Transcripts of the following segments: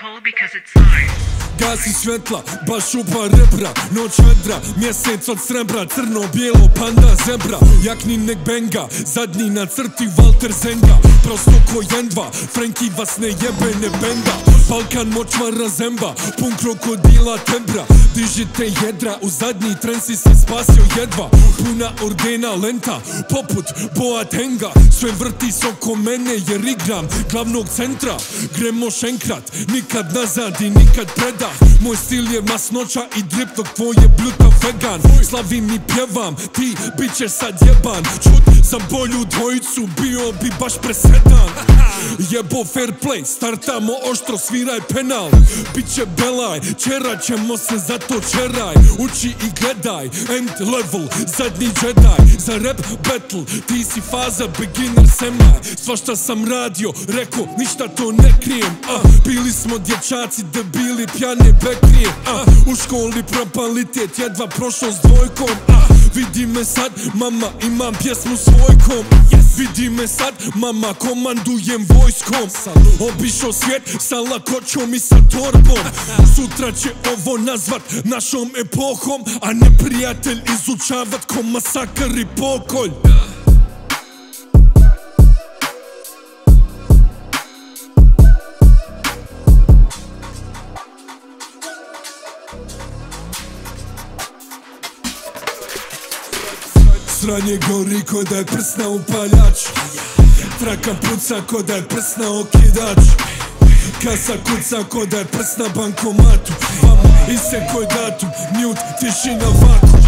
cold because it's hard. Gasi svjetla, baš upa rebra, noć vedra, mjesec od srebra, crno, bijelo, panda, zebra, jakni nek benga, zadnji na crti Walter Zenga, prosto ko jendva, Frenki vas ne jebe, ne benda, Balkan močvara zemba, pun krokodila tembra, dižite jedra, u zadnji tren si se spasio jedva, puna ordena lenta, poput Boatenga, sve vrti se oko mene jer igram glavnog centra, gremo šenkrat, nikad nazad i nikad preda. Moj stil je masnoća i drip dok tvoje bluta vegan. Slavim i pjevam, ti bit ćeš sad jeban. Čut za bolju dvojicu, bio bi baš presedan. Jebo fair play, startamo oštro, sviraj penal. Biće belaj, čerat ćemo se zato čeraj. Uči i gledaj, end level, zadnji Jedi. Za rap battle, ti si faza, beginner semaj. Svašta sam radio, reko, ništa to ne krijem. Bili smo dječaci, debili, pjane bekrije. U školi propalitet, jedva prošao s dvojkom. Vidi me sad, mama, imam pjesmu svojkom. Vidi me sad, mama, komandujem vojskom. Obišao svijet sa lakoćom i sa torbom. Sutra će ovo nazvat našom epohom, a neprijatelj izučavat ko masakar i pokolj. Sranje gori ko da je prsna upaljač, traka puca ko da je prsna okidač, kasa kuca ko da je prsna bankomatu, iseko je datum, mute, tišina, vakum.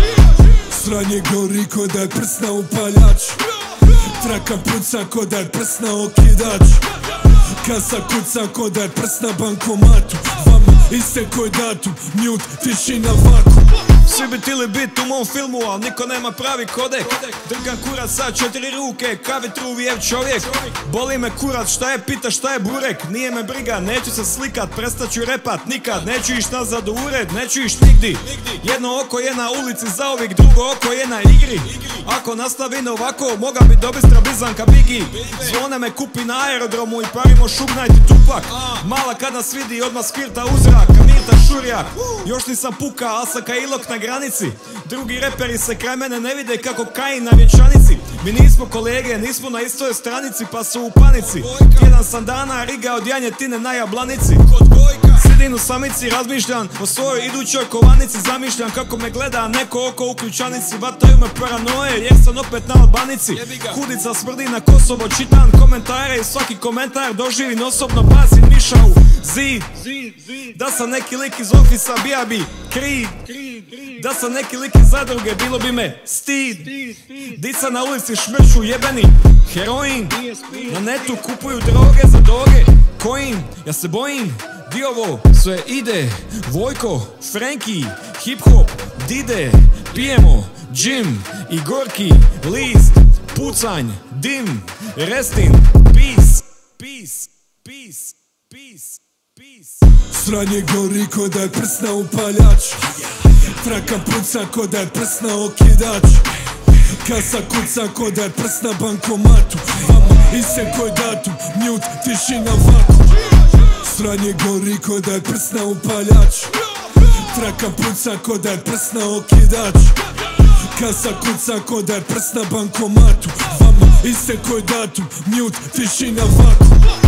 Sranje gori ko da je prsna upaljač, traka puca ko da je prsna okidač, kasa kuca ko da je prsna bankomatu, iseko je datum, mute, tišina, vakum. Svi bi tili bit u mom filmu, al niko nema pravi kodek. Drgam kurac sa 4 ruke, kavi truvijev čovjek. Boli me kurac, šta je pita, šta je burek. Nije me briga, neću se slikat, prestat ću repat nikad. Neću iš nazad u ured, neću iš nigdi. Jedno oko je na ulici zauvijek, drugo oko je na igri. Ako nastavim ovako, moga bi dobit strabizan ka Bigi. Zvone me kupi na aerodromu i parimo šugnajt i tupak. Mala kad nas vidi, odmah skvirta uzrak, kamirta šurjak. Još nisam puka, al sam ka Ilok na granici. Drugi reperi se kraj mene ne vide kako Kain na vječanici. Mi nismo kolege, nismo na istoj stranici pa su u panici. Tjedan sam dana riga od janjetine na Jablanici. Sidim u samici, razmišljam o svojoj idućoj kovanici. Zamišljam kako me gleda neko oko u ključanici. Vataju me paranoje jer sam opet na Albanici. Hudica smrdi na Kosovo, čitam komentare i svaki komentar doživim osobno, pazim miša u zid. Da sam neki lik iz ofisa, bija bi kriv. Da sam neki lik iz zadruge, bilo bi me stid. Dica na ulici šmrču jebeni heroin. Na netu kupuju droge za doge. Coin, ja se bojim, di ovo sve ide. Vojko, Frenki, hip hop, dide. Pijemo džim i gorki list. Pucanj, dim, restin, peace, peace, peace, peace, peace. Sranje gori ko da je prsna upaljač, traka puca ko da je prsna okidač, kasa kuca ko da je prsna bankomatu, iseko je datum, mute, tišina, vakum. Sranje gori ko da je prsna upaljač, traka puca ko da je prsna okidač, kasa kuca ko da je prsna bankomatu, iseko je datum, mute, tišina, vakum.